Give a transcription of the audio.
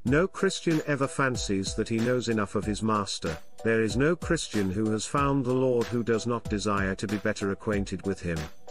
No Christian ever fancies that he knows enough of his master. There is no Christian who has found the Lord who does not desire to be better acquainted with him.